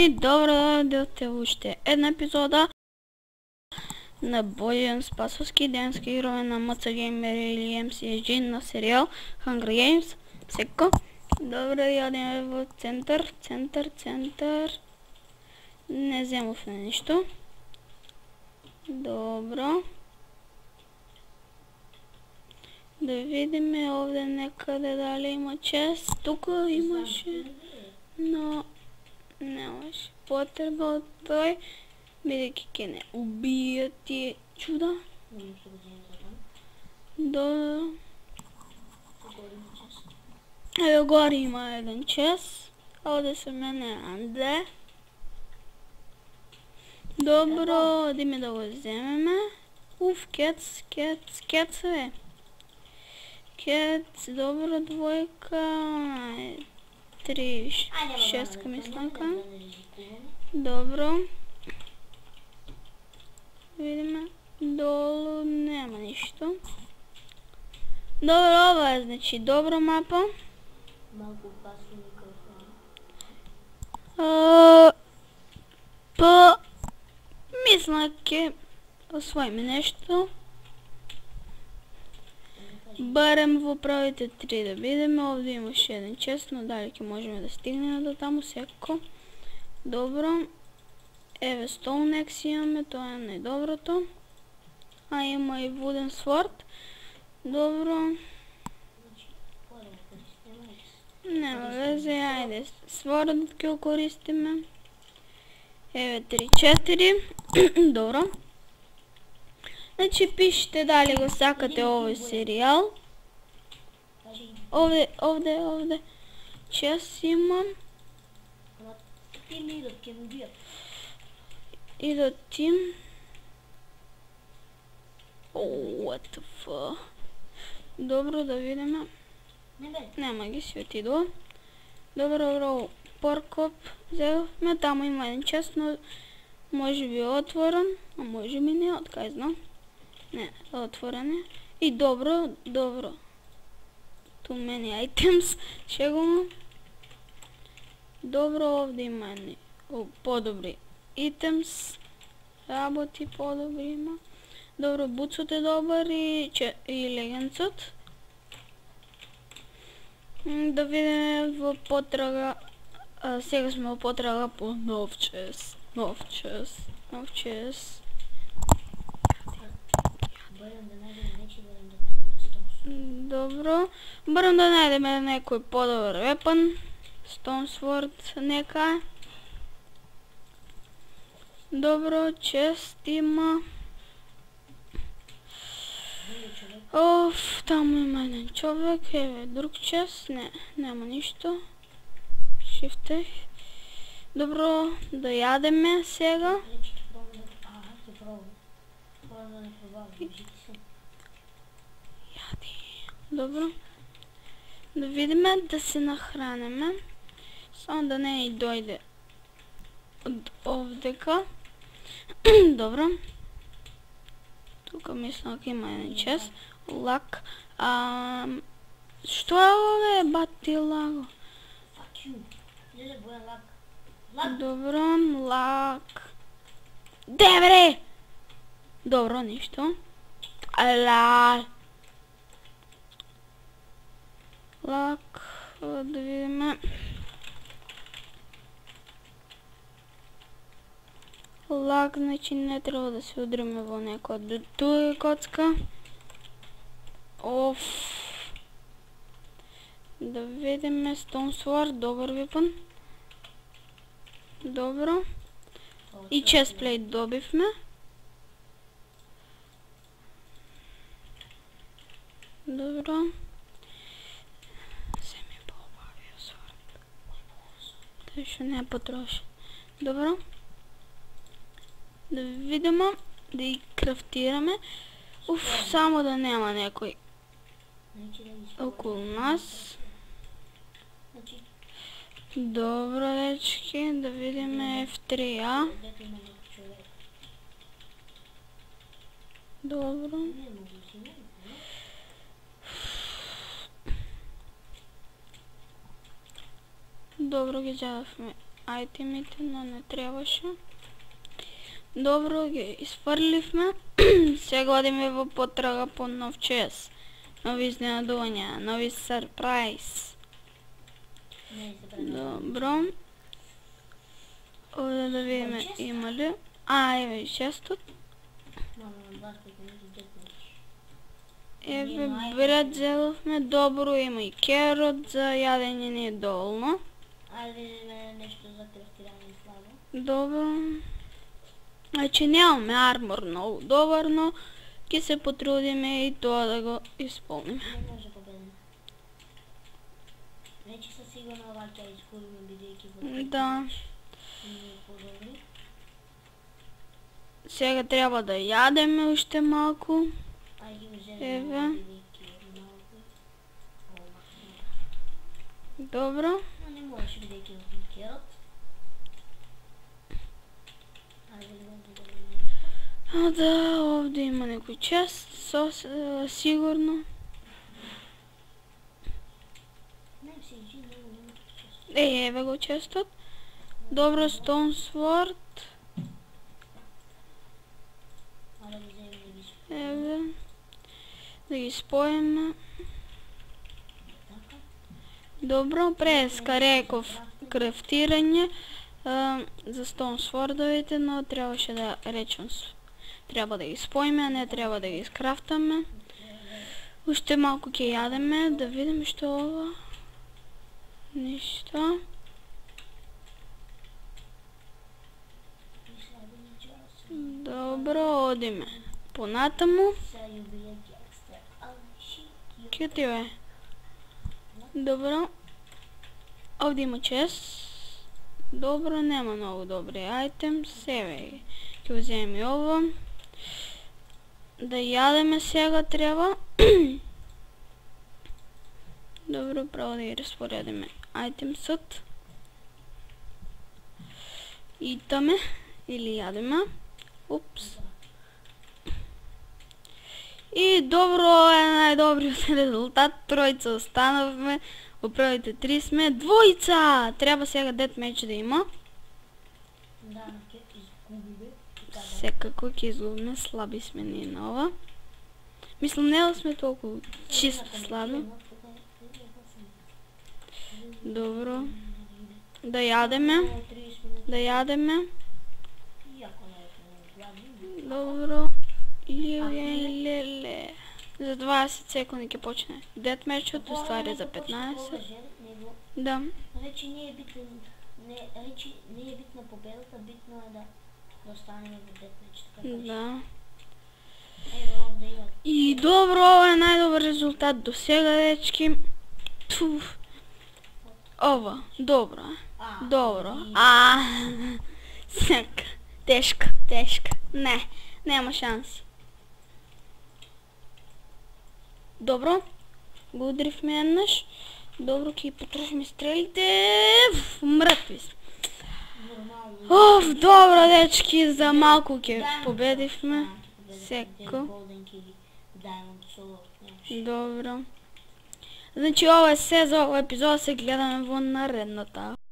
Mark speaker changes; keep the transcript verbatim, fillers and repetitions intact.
Speaker 1: И добро дойдохте в още една епизода на Боян Спасовски, денски герой на М Ц Gamer или М С С G на сериал Hunger Games. Всеко. Добре, ядем в център, център, център. Не вземахме нищо. Добро. Да видим овде некъде дали има чест. Тук имаше, но нямаше потреба от той, бидейки ке не убия тия чуда. Да. Ево горе има един чест. Овде се мене Анде. Добро, идеме да го вземеме. Уф, кец, кец, кец бе. Кец, добра двойка. Три, шестка мисланка. Добро. Видиме. Долу няма нищо. Добро, ова е, значи добра мапа.
Speaker 2: Малко опасно микрофон.
Speaker 1: Па... Мисля, ке освоиме нещо. Барем в правите три да видим. Овде имаше един чест, но далеки можем да стигнем до там всеко. Добро. Еве Стоунекс имаме, това е най-доброто. А има и Wooden Sword. Добро. Няма везе, айде Sword ки окористиме. Еве три четири. Добро. Значи пишете дали го сакате овој сериал. Овде, овде, овде. Час имам.
Speaker 2: Тим идат, ке ме убият.
Speaker 1: Идат тим. Ооо, what the fuck. Добро, да видиме.
Speaker 2: Не бе.
Speaker 1: Нема ги си отидува. Добро, добро. Поркоп взехме. Тамо има един час, но може би е отворен. А може би не, откай знам. Не, отворен е. И добро, добро. Too many items. Ще го. Добро, овде има едни по-добри items. Работи по-добри има. Добро, буцът е добър и, и легенцът. Да видим в потрага. А, сега сме в потрага по нов чест. Нов чест. Нов чест.
Speaker 2: Барем да найдем вече, барем да найдем Stone.
Speaker 1: Добро. Барем да найдем някой по-добър вепън. Stone Sword нека. Добро, чест има. Оф, там има един човек. Еве, друг чест. Не, няма нищо. Shift. Добро, да ядеме сега.
Speaker 2: Вече ще пробвам да... А, аз ще пробвам. Пробвам да не пробвам, вижите се.
Speaker 1: Яди. Добро. Да видиме, да се нахранеме. Само да не и дойде от овдека. Добро. Тук мисля, ако има един чест. Лак. Ам... Що е ове, бати лаго?
Speaker 2: Fuck you. Не да боя лак. Лак.
Speaker 1: Добро, лак. Дебре! Добро, нищо. Ала. Лак. Да видим. Лак, значи не трябва да се удриме в някоя до туя коцка. Оф. Да видим Stone Sword, добър випън. Добро. И chestplate добивме. Добро. Се ми по-обавия свърт. Тъй ще не потроши. Добро. Да видим, да и крафтираме. Уф, само да няма някой около нас. Добро, дечки, да видим Ф три А. Добро. Добро ги взявахме айтемите, но не трябваше. Добро, ги изфърлихме. Сега одиме во потрага по нов чест. Нови изненадувања, нови сюрприз.
Speaker 2: Не, се пренапълно.
Speaker 1: Добро. Овде да видиме
Speaker 2: чест?
Speaker 1: има ли. А, еве и честот.
Speaker 2: Мама, на два пъти не ги детнеш.
Speaker 1: Еве бред зеловме. Добро, има и керот за јадење ни е долно.
Speaker 2: Айде видиме нещо за крафтиране слабо.
Speaker 1: Добро. Значи нямаме армор много добър, но ќе се потрудиме и тоа да го изполниме.
Speaker 2: Не може победим. Вече със сигурно ова ќе изгубиме бидејќи во
Speaker 1: Да.
Speaker 2: ние по-добри.
Speaker 1: Сега трябва да ядеме още малко.
Speaker 2: Ајде ги
Speaker 1: Еве.
Speaker 2: вземем бидејќи малко. О, махна.
Speaker 1: Добро.
Speaker 2: Но не можеш бидејќи во керот. Ајде да дадеме нещо.
Speaker 1: А да, овде има некој чест, со, е, сигурно.
Speaker 2: Не се иди, него нема често.
Speaker 1: Е, еве го честот. Добро, Stone Sword.
Speaker 2: Ајде да вземем да ги спојаме.
Speaker 1: Еве. Да ги споиме.
Speaker 2: Така.
Speaker 1: Добро, преска реков крафтирање а, за Stone Sword-овите, но трябваше да речем с- трябва да ги споиме, а не трябва да ги скрафтаме. Уште малко ќе јадеме, да видим што е ова. Ништо.
Speaker 2: И сега да ни часа.
Speaker 1: Добро, одиме понатаму.
Speaker 2: Сега ја убија гангстер. Али ши.
Speaker 1: Ке ти е? Добро. Овде има чест. Добро, нема многу добри айтем. Себе ќе вземем и ово. Да јадеме сега треба. Добро, право да ги распоредиме айтемсот. Итаме или јадеме. Упс. И добро е најдобриот резултат. Тројца останавме. Во првите три сме. Двојца! Треба сега дет меч да има.
Speaker 2: Да, ќе изгубиме. И када?
Speaker 1: Секако ќе изгубиме. Слаби сме ние на ова. Мислам не да сме толку чисто слаби. Добро. Да јадеме. Да јадеме.
Speaker 2: Иако не е гладни.
Speaker 1: Добро. Леле, леле. За дваесет секунди ќе почне дет мечот, уствари за петнаесет. Да.
Speaker 2: Речи не е битен, не, речи не е битна победата, битно е да, да останеме во дет меч. Така кажа.
Speaker 1: Да.
Speaker 2: Ево овде има.
Speaker 1: И добро, ова е најдобар резултат до сега, дечки. Туф. Ова, добро е.
Speaker 2: А,
Speaker 1: Добро.
Speaker 2: и-
Speaker 1: А, сека. Тешка, тешка. Не, нема шанси. Добро. Го удрихме еднаш. Добро, ќе потрошиме стрелите. Ф, мртви сме.
Speaker 2: Нормално.
Speaker 1: Оф, добро, дечки, за малку ќе
Speaker 2: Diamond
Speaker 1: победивме.
Speaker 2: Sword. А, ќе победихме.
Speaker 1: Секо.
Speaker 2: Golden Key, Diamond Sword, нямаше.
Speaker 1: Добро. Значи ова е се за ова епизод, се гледаме во наредната.